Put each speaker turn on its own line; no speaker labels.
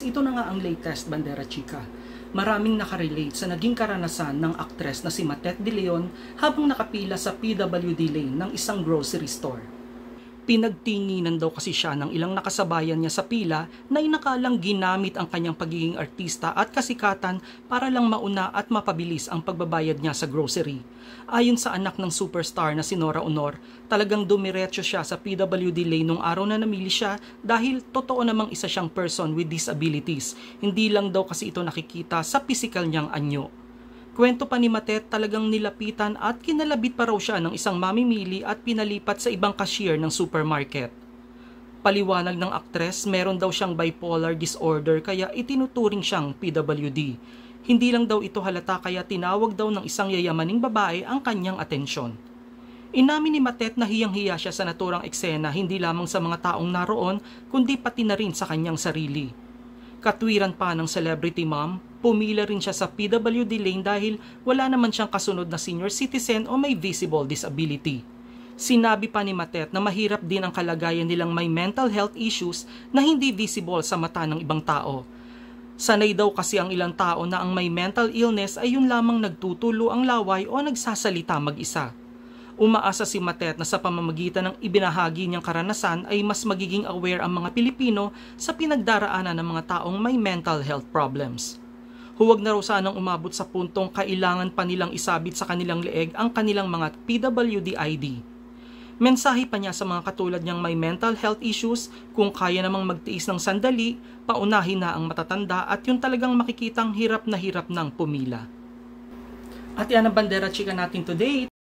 Ito na nga ang latest Bandera Chika. Maraming nakarelate sa naging karanasan ng aktres na si Matet De Leon habang nakapila sa PWD lane ng isang grocery store. Pinagtinginan daw kasi siya ng ilang nakasabayan niya sa pila na inakalang ginamit ang kanyang pagiging artista at kasikatan para lang mauna at mapabilis ang pagbabayad niya sa grocery. Ayon sa anak ng superstar na si Nora Honor, talagang dumiretso siya sa PWD lane nung araw na namili siya dahil totoo namang isa siyang person with disabilities. Hindi lang daw kasi ito nakikita sa pisikal niyang anyo. Kwento pa ni Matet, talagang nilapitan at kinalabit pa raw siya ng isang mamimili at pinalipat sa ibang cashier ng supermarket. Paliwanag ng aktres, meron daw siyang bipolar disorder kaya itinuturing siyang PWD. Hindi lang daw ito halata kaya tinawag daw ng isang yayamaning babae ang kanyang atensyon. Inamin ni Matet na hiyang-hiya siya sa naturang eksena hindi lamang sa mga taong naroon kundi pati na rin sa kanyang sarili. Katwiran pa ng celebrity mom, pumila rin siya sa PWD lane dahil wala naman siyang kasunod na senior citizen o may visible disability. Sinabi pa ni Matet na mahirap din ang kalagayan nilang may mental health issues na hindi visible sa mata ng ibang tao. Sanay daw kasi ang ilang tao na ang may mental illness ay yun lamang nagtutulo ang laway o nagsasalita mag-isa. Umaasa si Matet na sa pamamagitan ng ibinahagi niyang karanasan ay mas magiging aware ang mga Pilipino sa pinagdaraanan ng mga taong may mental health problems. Huwag na raw sanang umabot sa puntong kailangan pa nilang isabit sa kanilang leeg ang kanilang mga PWD ID. Mensahe pa niya sa mga katulad niyang may mental health issues, kung kaya namang magtiis ng sandali, paunahin na ang matatanda at yung talagang makikitang hirap na hirap ng pumila. At yan ang Bandera Chika natin today.